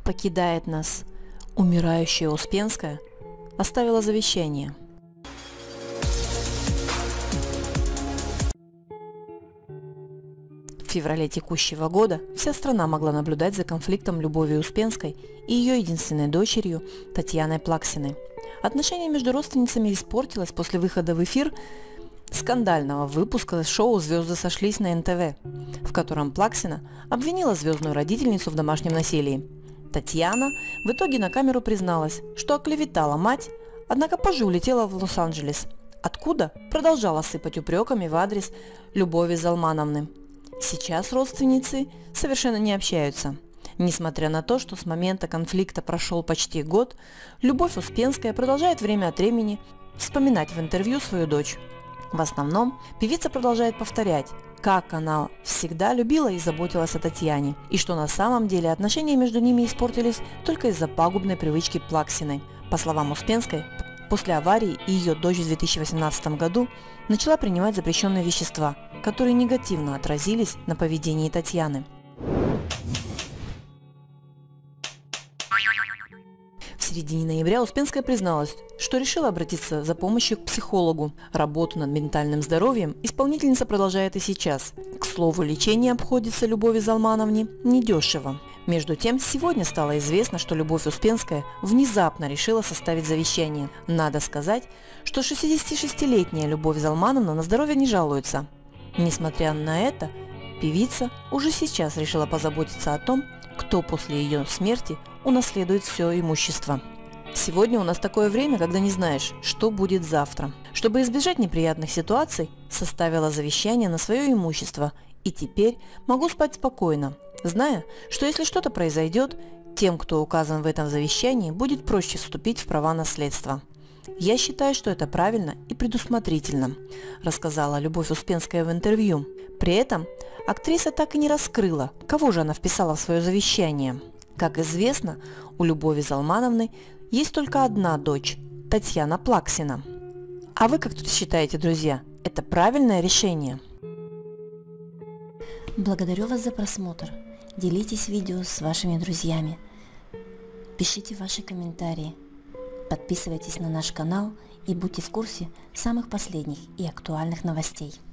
Покидает нас. Умирающая Успенская оставила завещание. В феврале текущего года вся страна могла наблюдать за конфликтом Любови Успенской и ее единственной дочерью Татьяной Плаксиной. Отношение между родственницами испортилось после выхода в эфир скандального выпуска шоу «Звезды сошлись» на НТВ, в котором Плаксина обвинила звездную родительницу в домашнем насилии. Татьяна в итоге на камеру призналась, что оклеветала мать, однако позже улетела в Лос-Анджелес, откуда продолжала сыпать упреками в адрес Любови Залмановны. Сейчас родственницы совершенно не общаются. Несмотря на то, что с момента конфликта прошел почти год, Любовь Успенская продолжает время от времени вспоминать в интервью свою дочь. В основном певица продолжает повторять, как она всегда любила и заботилась о Татьяне, и что на самом деле отношения между ними испортились только из-за пагубной привычки Плаксиной. По словам Успенской, после аварии ее дочь в 2018 году начала принимать запрещенные вещества, которые негативно отразились на поведении Татьяны. В середине ноября Успенская призналась, что решила обратиться за помощью к психологу. Работу над ментальным здоровьем исполнительница продолжает и сейчас. К слову, лечение обходится Любови Залмановне недешево. Между тем, сегодня стало известно, что Любовь Успенская внезапно решила составить завещание. Надо сказать, что 66-летняя Любовь Залмановна на здоровье не жалуется. Несмотря на это, певица уже сейчас решила позаботиться о том, кто после ее смерти унаследует все имущество. Сегодня у нас такое время, когда не знаешь, что будет завтра. Чтобы избежать неприятных ситуаций, составила завещание на свое имущество и теперь могу спать спокойно, зная, что если что-то произойдет, тем, кто указан в этом завещании, будет проще вступить в права наследства. Я считаю, что это правильно и предусмотрительно, рассказала Любовь Успенская в интервью. При этом актриса так и не раскрыла, кого же она вписала в свое завещание. Как известно, у Любови Залмановны есть только одна дочь – Татьяна Плаксина. А вы как тут считаете, друзья, это правильное решение? Благодарю вас за просмотр. Делитесь видео с вашими друзьями. Пишите ваши комментарии. Подписывайтесь на наш канал и будьте в курсе самых последних и актуальных новостей.